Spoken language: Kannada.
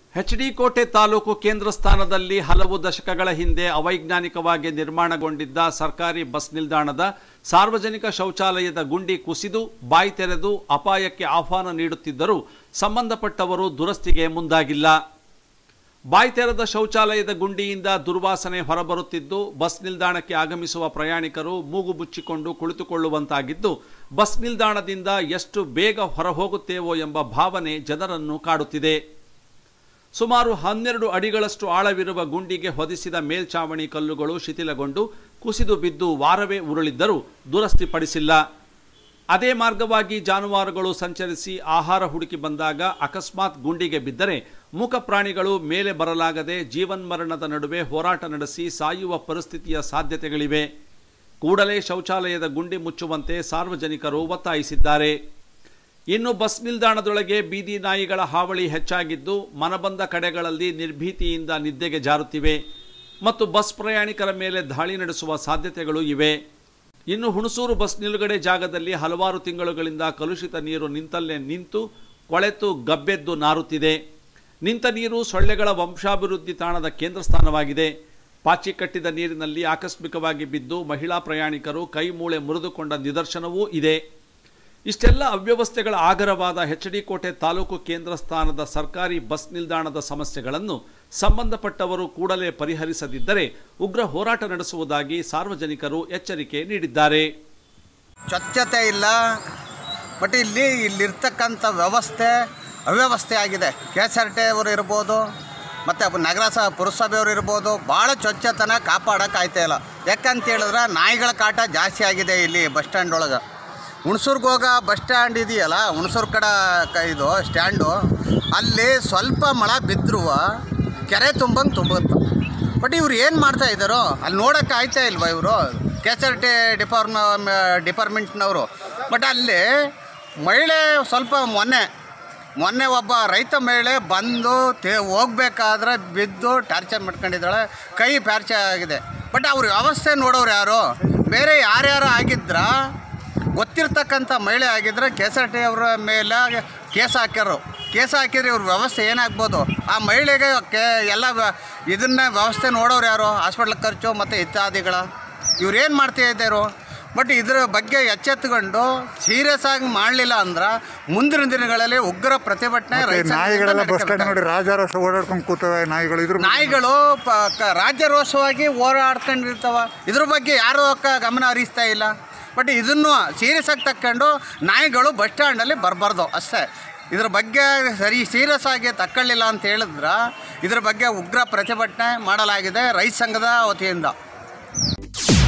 ಎಚ್.ಡಿ. ಕೋಟೆ ತಾಲೂಕು ಕೇಂದ್ರ ಸ್ಥಾನದಲ್ಲಿ ಹಲವು ದಶಕಗಳ ಹಿಂದೆ ಅವೈಜ್ಞಾನಿಕವಾಗಿ ನಿರ್ಮಾಣಗೊಂಡಿದ್ದ ಸರ್ಕಾರಿ ಬಸ್ ನಿಲ್ದಾಣದ ಸಾರ್ವಜನಿಕ ಶೌಚಾಲಯದ ಗುಂಡಿ ಕುಸಿದು ಬಾಯಿ ತೆರೆದು ಅಪಾಯಕ್ಕೆ ಆಹ್ವಾನ ನೀಡುತ್ತಿದ್ದರೂ ಸಂಬಂಧಪಟ್ಟವರು ದುರಸ್ತಿಗೆ ಮುಂದಾಗಿಲ್ಲ. ಬಾಯಿ ತೆರೆದ ಶೌಚಾಲಯದ ಗುಂಡಿಯಿಂದ ದುರ್ವಾಸನೆ ಹೊರಬರುತ್ತಿದ್ದು ಬಸ್ ನಿಲ್ದಾಣಕ್ಕೆ ಆಗಮಿಸುವ ಪ್ರಯಾಣಿಕರು ಮೂಗು ಮುಚ್ಚಿಕೊಂಡು ಕುಳಿತುಕೊಳ್ಳುವಂತಾಗಿದ್ದು ಬಸ್ ನಿಲ್ದಾಣದಿಂದ ಎಷ್ಟು ಬೇಗ ಹೊರಹೋಗುತ್ತೇವೋ ಎಂಬ ಭಾವನೆ ಜನರನ್ನು ಕಾಡುತ್ತಿದೆ. ಸುಮಾರು 12 ಅಡಿಗಳಷ್ಟು ಆಳವಿರುವ ಗುಂಡಿಗೆ ಹೊದಿಸಿದ ಮೇಲ್ಛಾವಣಿ ಕಲ್ಲುಗಳು ಶಿಥಿಲಗೊಂಡು ಕುಸಿದು ಬಿದ್ದು ವಾರವೇ ಉರುಳಿದ್ದರೂ ದುರಸ್ತಿಪಡಿಸಿಲ್ಲ. ಅದೇ ಮಾರ್ಗವಾಗಿ ಜಾನುವಾರುಗಳು ಸಂಚರಿಸಿ ಆಹಾರ ಹುಡುಕಿ ಬಂದಾಗ ಅಕಸ್ಮಾತ್ ಗುಂಡಿಗೆ ಬಿದ್ದರೆ ಮೂಕ ಪ್ರಾಣಿಗಳು ಮೇಲೆ ಬರಲಾಗದೆ ಜೀವನ್ಮರಣದ ನಡುವೆ ಹೋರಾಟ ನಡೆಸಿ ಸಾಯುವ ಪರಿಸ್ಥಿತಿಯ ಸಾಧ್ಯತೆಗಳಿವೆ. ಕೂಡಲೇ ಶೌಚಾಲಯದ ಗುಂಡಿ ಮುಚ್ಚುವಂತೆ ಸಾರ್ವಜನಿಕರು ಒತ್ತಾಯಿಸಿದ್ದಾರೆ. ಇನ್ನು ಬಸ್ ನಿಲ್ದಾಣದೊಳಗೆ ಬೀದಿ ನಾಯಿಗಳ ಹಾವಳಿ ಹೆಚ್ಚಾಗಿದ್ದು ಮನಬಂದ ಕಡೆಗಳಲ್ಲಿ ನಿರ್ಭೀತಿಯಿಂದ ನಿದ್ದೆಗೆ ಜಾರುತ್ತಿವೆ ಮತ್ತು ಬಸ್ ಪ್ರಯಾಣಿಕರ ಮೇಲೆ ದಾಳಿ ನಡೆಸುವ ಸಾಧ್ಯತೆಗಳು ಇವೆ. ಇನ್ನು ಹುಣಸೂರು ಬಸ್ ನಿಲುಗಡೆ ಜಾಗದಲ್ಲಿ ಹಲವಾರು ತಿಂಗಳುಗಳಿಂದ ಕಲುಷಿತ ನೀರು ನಿಂತಲ್ಲೇ ನಿಂತು ಕೊಳೆತು ಗಬ್ಬೆದ್ದು ನಾರುತ್ತಿದೆ. ನಿಂತ ನೀರು ಸೊಳ್ಳೆಗಳ ವಂಶಾಭಿವೃದ್ಧಿ ತಾಣದ ಕೇಂದ್ರ ಸ್ಥಾನವಾಗಿದೆ. ಪಾಚಿ ಕಟ್ಟಿದ ನೀರಿನಲ್ಲಿ ಆಕಸ್ಮಿಕವಾಗಿ ಬಿದ್ದು ಮಹಿಳಾ ಪ್ರಯಾಣಿಕರು ಕೈ ಮೂಳೆ ಮುರಿದುಕೊಂಡ ನಿದರ್ಶನವೂ ಇದೆ. ಇಷ್ಟೆಲ್ಲ ಅವ್ಯವಸ್ಥೆಗಳ ಆಗರವಾದ ಎಚ್.ಡಿ. ಕೋಟೆ ತಾಲೂಕು ಕೇಂದ್ರ ಸ್ಥಾನದ ಸರ್ಕಾರಿ ಬಸ್ ನಿಲ್ದಾಣದ ಸಮಸ್ಯೆಗಳನ್ನು ಸಂಬಂಧಪಟ್ಟವರು ಕೂಡಲೇ ಪರಿಹರಿಸದಿದ್ದರೆ ಉಗ್ರ ಹೋರಾಟ ನಡೆಸುವುದಾಗಿ ಸಾರ್ವಜನಿಕರು ಎಚ್ಚರಿಕೆ ನೀಡಿದ್ದಾರೆ. ಸ್ವಚ್ಛತೆ ಇಲ್ಲ, ಬಟ್ ಇಲ್ಲಿರ್ತಕ್ಕಂಥ ವ್ಯವಸ್ಥೆ ಅವ್ಯವಸ್ಥೆ ಆಗಿದೆ. KSRT ಅವರು ಇರ್ಬೋದು ಮತ್ತು ನಗರಸಭಾ ಪುರಸಭೆಯವರು ಇರ್ಬೋದು, ಭಾಳ ಸ್ವಚ್ಛತನ ಕಾಪಾಡೋಕ್ಕಾಯ್ತಾ ಇಲ್ಲ. ಯಾಕಂತ ಹೇಳಿದ್ರೆ ನಾಯಿಗಳ ಕಾಟ ಜಾಸ್ತಿ ಆಗಿದೆ ಇಲ್ಲಿ ಬಸ್ ಸ್ಟ್ಯಾಂಡ್ ಒಳಗೆ. ಹುಣಸೂರ್ಗೆ ಹೋಗೋ ಬಸ್ ಸ್ಟ್ಯಾಂಡ್ ಇದೆಯಲ್ಲ, ಹುಣಸೂರು ಇದು ಸ್ಟ್ಯಾಂಡು, ಅಲ್ಲಿ ಸ್ವಲ್ಪ ಮಳೆ ಬಿದ್ದರೂ ಕೆರೆ ತುಂಬುತ್ತೆ. ಬಟ್ ಇವ್ರು ಏನು ಮಾಡ್ತಾ ಇದ್ದಾರೋ ಅಲ್ಲಿ ನೋಡೋಕ್ಕೆ ಆಯ್ತಾ ಇಲ್ವಾ ಇವರು KSRT ಡಿಪಾರ್ಟ್ಮೆಂಟ್ನವರು. ಬಟ್ ಅಲ್ಲಿ ಮಹಿಳೆ ಸ್ವಲ್ಪ ಮೊನ್ನೆ ಒಬ್ಬ ರೈತ ಮಹಿಳೆ ಬಂದು ಹೋಗ್ಬೇಕಾದ್ರೆ ಬಿದ್ದು ಟಾರ್ಚರ್ ಮಾಡ್ಕೊಂಡಿದ್ದಾಳೆ, ಕೈ ಫ್ರ್ಯಾಕ್ಚರ್ ಆಗಿದೆ. ಬಟ್ ಅವ್ರ ವ್ಯವಸ್ಥೆ ನೋಡೋರು ಯಾರು? ಬೇರೆ ಯಾರ್ಯಾರು ಆಗಿದ್ರೆ ಗೊತ್ತಿರ್ತಕ್ಕಂಥ ಮಹಿಳೆ ಆಗಿದ್ರೆ KSRT ಅವರ ಮೇಲೆ ಕೇಸ್ ಹಾಕಿದ್ರೆ ಇವ್ರ ವ್ಯವಸ್ಥೆ ಏನಾಗ್ಬೋದು? ಆ ಮಹಿಳೆಗೆ ಎಲ್ಲ ಇದನ್ನ ವ್ಯವಸ್ಥೆ ನೋಡೋರು ಯಾರು? ಹಾಸ್ಪಿಟ್ಲ್ ಖರ್ಚು ಮತ್ತು ಇತ್ಯಾದಿಗಳ ಇವ್ರೇನು ಮಾಡ್ತಾ ಇದ್ದಾರೋ. ಬಟ್ ಇದ್ರ ಬಗ್ಗೆ ಎಚ್ಚೆತ್ತುಕೊಂಡು ಸೀರಿಯಸ್ ಆಗಿ ಮಾಡಲಿಲ್ಲ ಅಂದ್ರೆ ಮುಂದಿನ ದಿನಗಳಲ್ಲಿ ಉಗ್ರ ಪ್ರತಿಭಟನೆ. ನಾಯಿಗಳು ರಾಜ್ಯಾರೋಷವಾಗಿ ಓಡಾಡ್ಕೊಂಡಿರ್ತಾವ. ಇದ್ರ ಬಗ್ಗೆ ಯಾರೂ ಗಮನ ಹರಿಸ್ತಾ ಇಲ್ಲ. ಬಟ್ ಇದನ್ನು ಸೀರಿಯಸ್ ಆಗಿ ತಕ್ಕೊಂಡು ನಾಯಿಗಳು ಬಸ್ ಸ್ಟ್ಯಾಂಡಲ್ಲಿ ಬರಬಾರ್ದು ಅಷ್ಟೇ. ಇದ್ರ ಬಗ್ಗೆ ಸೀರಿಯಸ್ ಆಗಿ ತಕ್ಕೊಳ್ಳಿಲ್ಲ ಅಂತ ಹೇಳಿದ್ರೆ ಇದ್ರ ಬಗ್ಗೆ ಉಗ್ರ ಪ್ರತಿಭಟನೆ ಮಾಡಲಾಗಿದೆ ರೈತ ಸಂಘದ ವತಿಯಿಂದ.